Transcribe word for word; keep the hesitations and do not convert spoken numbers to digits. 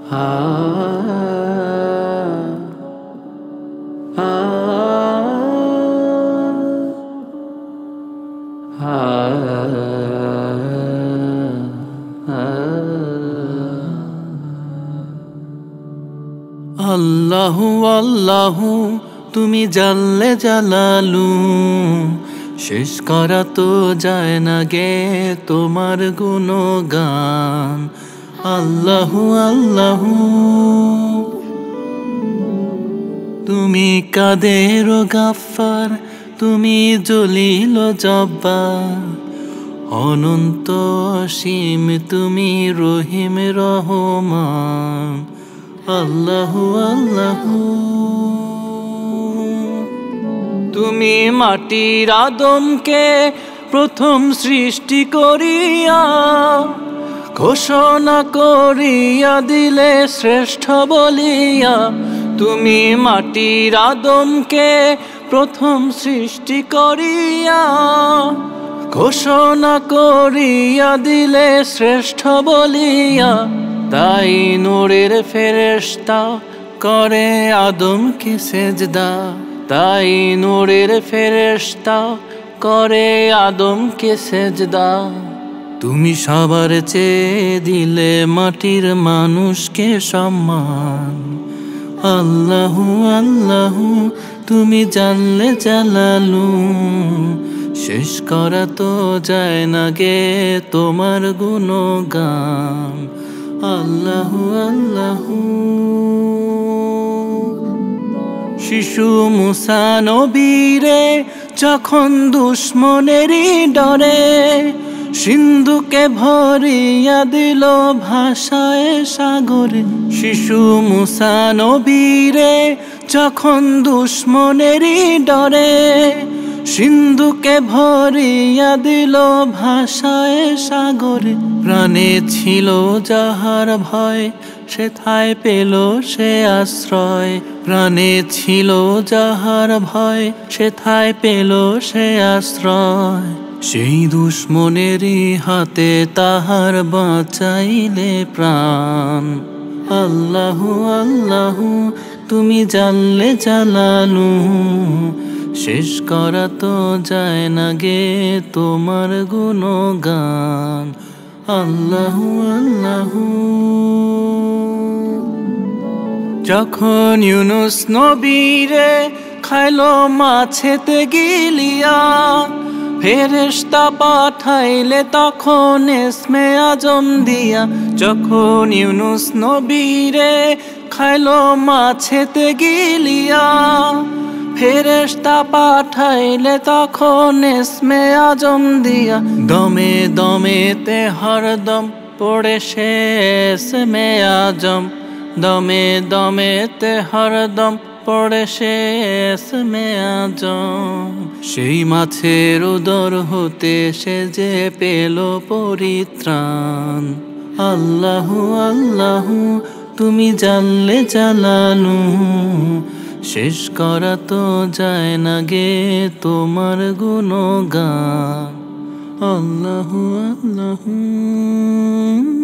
আ আ আল্লাহু আল্লাহু তুমি জাল্লে জালালু, শেষ করা তো যায় না গে তোমার গুণগান। আল্লাহু আল্লাহু তুমি কাদের গাফফার, তুমি জলিল জব্বার, অনন্ত অসীম তুমি রহিম রহমান। আল্লাহু আল্লাহু তুমি মাটির আদমকে প্রথম সৃষ্টি করিয়া ঘোষণা করিয়া দিলে শ্রেষ্ঠ বলিয়া। তুমি মাটির আদমকে প্রথম সৃষ্টি করিয়া ঘোষণা করিয়া দিলে শ্রেষ্ঠ বলিয়া। তাই নূরের ফেরেশতা করে আদমকে সেজদা, তাই নূরের ফেরেশতা করে আদমকে সেজদা। তুমি সবার চেয়ে দিলে মাটির মানুষকে সম্মান। আল্লাহু আল্লাহু তুমি জানলে জালালু, শেষ করা তো যায় না গে তোমার গুণগান। আল্লাহু আল্লাহু শিশু মুসা নবীরে যখন দুশ্মনেরই ডরে সিন্ধুকে ভরিয়া দিল ভাষায় সাগরে। শিশু মুসা নবীরে যখন দুশ্মনেরই ডরে সিন্ধুকে ভরিয়া দিল ভাষায় সাগরে। প্রাণে ছিল যাহার ভয় সেথায় পেল সে আশ্রয়, প্রাণে ছিল যাহার ভয় সেথায় পেল সে আশ্রয়। সেই দুশ্মনেরই হাতে তাহার বাঁচাইলে প্রাণ। আল্লাহু আল্লাহু তুমি জানলে জালালু, শেষ করা তো যায় না গে তোমার গুণগান। আল্লাহু আল্লাহু যখন ইউনুস নবীরে খাইলো মাছেতে গিলিয়া ফেরেশতা পাঠাইলে তখন ইসমে আজম দিয়া। যখন ইউনুস নবীরে খাইলো মাছেতে গিলিয়া ফেরেশতা পাঠাইলে তখন ইসমে আজম দিয়া। দমে দমেতে হরদম পড়ে সে ইসমে আজম, দমে দমেতে হরদম পড়ে সে ইসমে আজম। সেই মাছের উদর হতে সে যে পেল পরিত্রাণ। আল্লাহু আল্লাহু তুমি জানলে জালালু, শেষ করা তো যায় না গে তোমার গুণগান। আল্লাহু আল্লাহু